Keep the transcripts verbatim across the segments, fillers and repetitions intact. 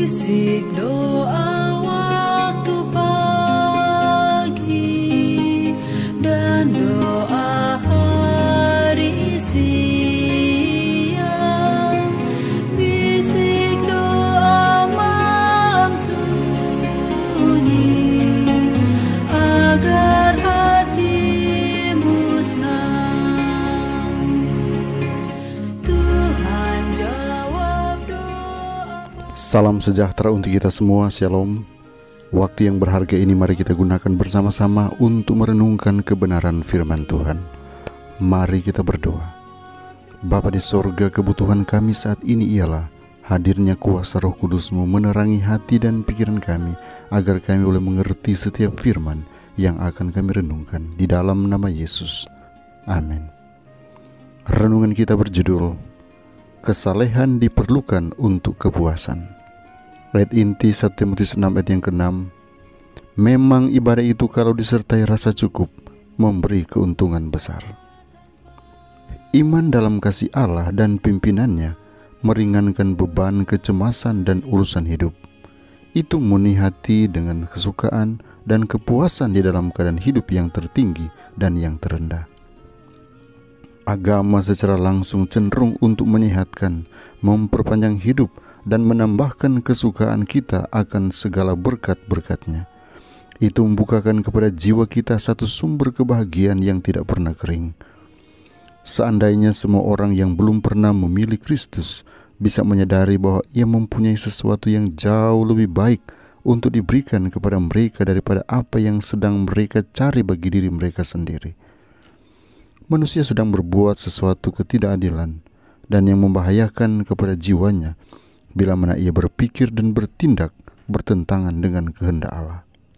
Bisik doa waktu pagi dan doa hari siang, bisik doa malam sunyi agar hatimu senang. Tuhan jawab doa. Salam sejahtera untuk kita semua, Shalom. Waktu yang berharga ini mari kita gunakan bersama-sama untuk merenungkan kebenaran firman Tuhan. Mari kita berdoa. Bapa di sorga, kebutuhan kami saat ini ialah hadirnya kuasa Roh Kudus-Mu menerangi hati dan pikiran kami, agar kami boleh mengerti setiap firman yang akan kami renungkan. Di dalam nama Yesus, amin. Renungan kita berjudul Kesalehan diperlukan untuk kepuasan. Ayat inti satu Timotius enam ayat yang keenam. Memang ibadah itu kalau disertai rasa cukup memberi keuntungan besar. Iman dalam kasih Allah dan pimpinannya meringankan beban kecemasan dan urusan hidup. Itu murni hati dengan kesukaan dan kepuasan di dalam keadaan hidup yang tertinggi dan yang terendah. Agama secara langsung cenderung untuk menyehatkan, memperpanjang hidup, dan menambahkan kesukaan kita akan segala berkat-berkatnya. Itu membukakan kepada jiwa kita satu sumber kebahagiaan yang tidak pernah kering. Seandainya semua orang yang belum pernah memilih Kristus bisa menyadari bahwa ia mempunyai sesuatu yang jauh lebih baik untuk diberikan kepada mereka daripada apa yang sedang mereka cari bagi diri mereka sendiri. Manusia sedang berbuat sesuatu ketidakadilan dan yang membahayakan kepada jiwanya bila mana ia berpikir dan bertindak bertentangan dengan kehendak Allah.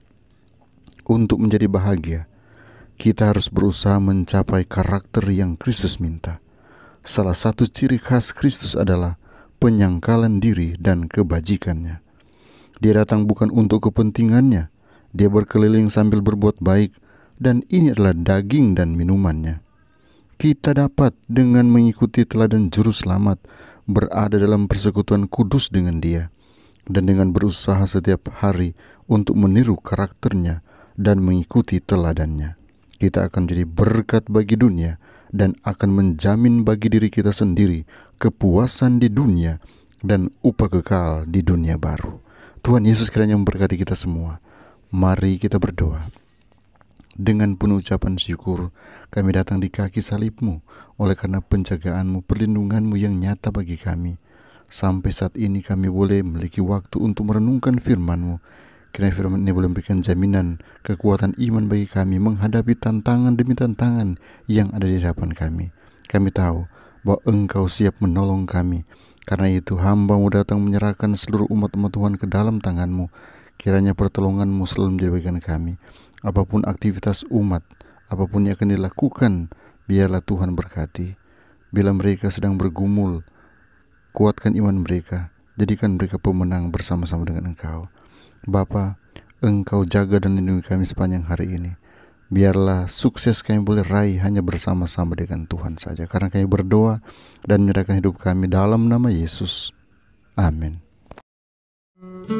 Untuk menjadi bahagia, kita harus berusaha mencapai karakter yang Kristus minta. Salah satu ciri khas Kristus adalah penyangkalan diri dan kebajikannya. Dia datang bukan untuk kepentingannya, dia berkeliling sambil berbuat baik, dan ini adalah daging dan minumannya. Kita dapat dengan mengikuti teladan juru selamat berada dalam persekutuan kudus dengan dia, dan dengan berusaha setiap hari untuk meniru karakternya dan mengikuti teladannya, kita akan jadi berkat bagi dunia dan akan menjamin bagi diri kita sendiri kepuasan di dunia dan upah kekal di dunia baru. Tuhan Yesus kiranya memberkati kita semua. Mari kita berdoa. Dengan penuh ucapan syukur, kami datang di kaki salib-Mu, oleh karena penjagaan-Mu, perlindungan-Mu yang nyata bagi kami. Sampai saat ini kami boleh memiliki waktu untuk merenungkan firman-Mu. Kiranya firman ini boleh memberikan jaminan kekuatan iman bagi kami menghadapi tantangan demi tantangan yang ada di hadapan kami. Kami tahu bahwa Engkau siap menolong kami. Karena itu hamba-Mu datang menyerahkan seluruh umat-umat Tuhan ke dalam tangan-Mu. Kiranya pertolongan-Mu selalu menjadi bagian kami. Apapun aktivitas umat, apapun yang akan dilakukan, biarlah Tuhan berkati. Bila mereka sedang bergumul, kuatkan iman mereka, jadikan mereka pemenang bersama-sama dengan Engkau. Bapa, Engkau jaga dan lindungi kami sepanjang hari ini. Biarlah sukses kami boleh raih hanya bersama-sama dengan Tuhan saja, karena kami berdoa dan menyerahkan hidup kami dalam nama Yesus. Amin.